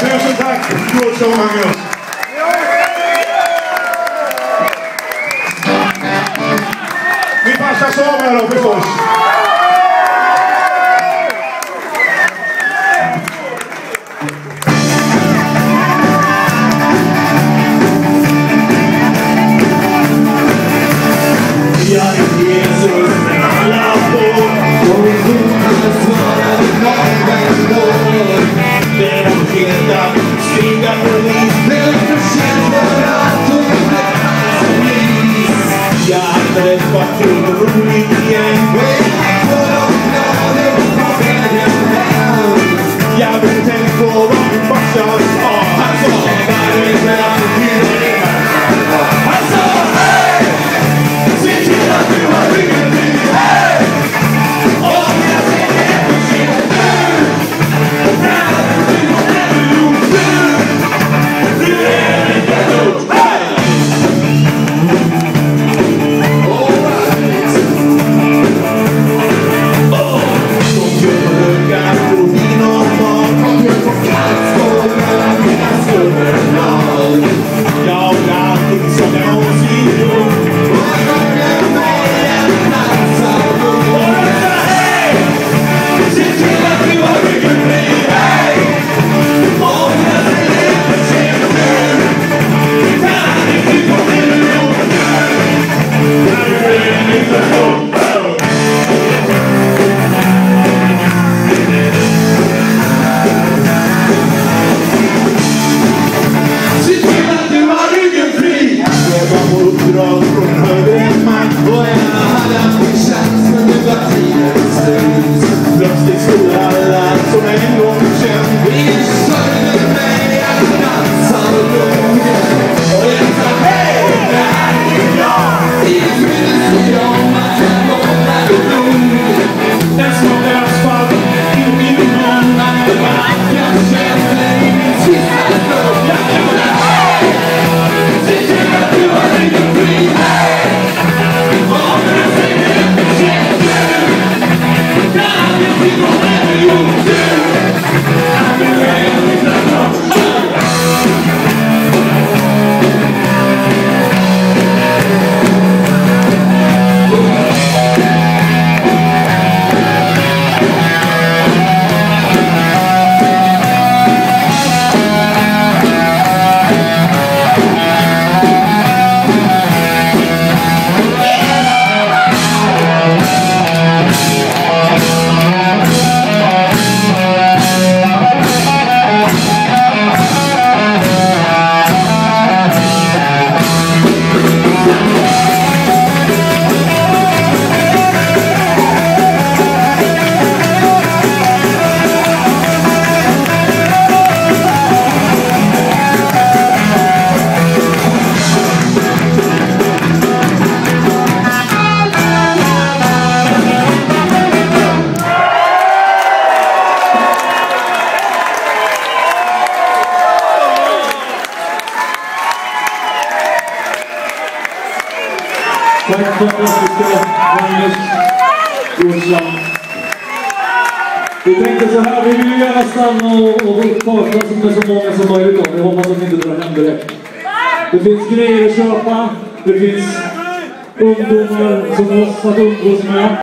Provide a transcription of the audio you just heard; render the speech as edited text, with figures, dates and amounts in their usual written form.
Tusen tack, god sommar Magnus. Vi passar sommar då förstås. Jag vill tänka på vad min farsa sa. Han sa, han sa, hej! Se till att du har ryggen fri, hej! Och jag ser det på sin nu. När du har gjort nu. Du är inte gjort, hej! Tack för att Magnus Olsson. Vi tänkte så här, vi vill ju gärna stanna och prata med så många som möjligt om. Jag hoppas att ni inte drar hem direkt. Det finns grejer att köpa, det finns ungdomar som måste umgås med.